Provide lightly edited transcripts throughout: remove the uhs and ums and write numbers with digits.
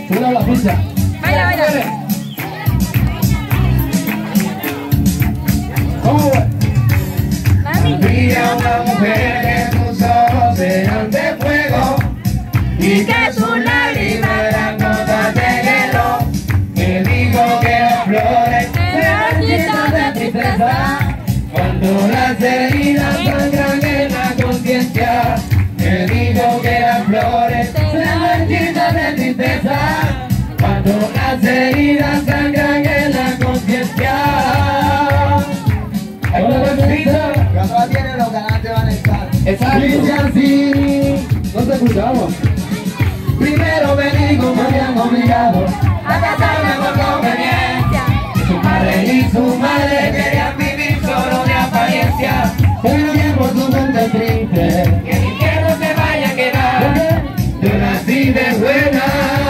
Sube la pista. Baila, baila. ¿Cómo va? Mami. Había una mujer que sus ojos eran de fuego y que sus lágrimas eran gotas de hielo. Me dijo que las flores eran llenas de tristeza cuando las heridas sangran en la conciencia. Me dijo que las flores eran llenas de tristeza cuando las heridas sangran en la conciencia. Cuando la tienen los galantes van a estar. Esa dice así, nos escuchamos. Primero me dijo me habían obligado a casarme por conveniencia. Su padre y su madre querían vivir solo de apariencia. Pero bien por su mente triste, que el infierno se vaya a quedar. Yo nací de buena.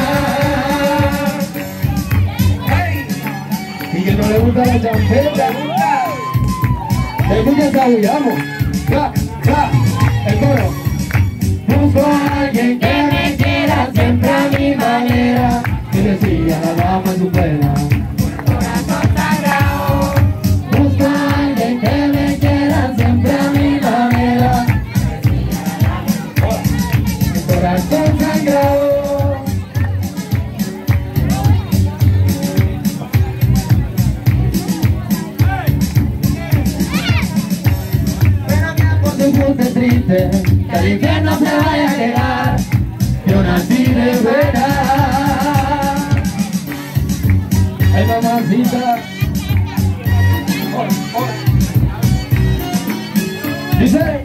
Hey. Y que no le gusta la champeta. Escucha esa bullamos. Ja, ja, el coro. Busco a alguien que me quiera siempre a mi manera. Que decía la dama en su pena. Corazón sagrado. Busco a alguien que me quiera siempre a mi manera. Que decía la dama en su pena. Corazón sagrado. Triste, que el infierno se vaya a quedar. Yo nací de buena. Ay, mamacita. Dice: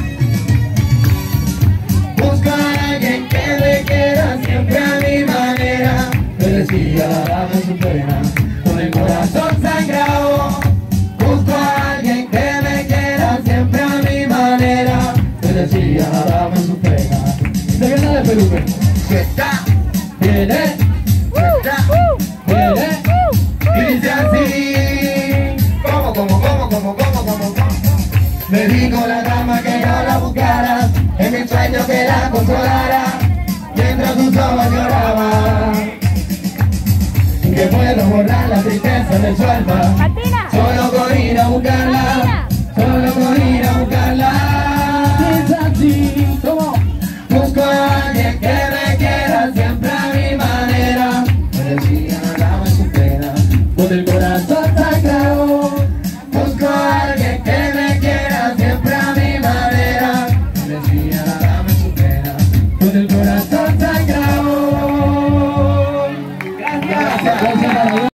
busca a alguien que me quiera siempre a mi manera. Me decía la dama en su pena, con el corazón sangrado. Busco a alguien que me quiera siempre a mi manera. Me decía la dama en su pena. Se viene de peluque. Que está, viene, viene, y dice así. ¿Cómo? Me dijo la dama que yo la buscara, en mi sueño que la consolara, mientras sus ojos lloraban. Que puedo borrar la tristeza de su alma, solo con ir a buscarla, solo con ir a buscarla. Es así, ¿cómo? Busco a alguien que me quiera siempre a mi manera. Me decía la dama en su pena, con el corazón sagrado. Busco a alguien que me quiera siempre a mi manera. Me decía la dama en su pena, con el corazón sagrado. Gracias.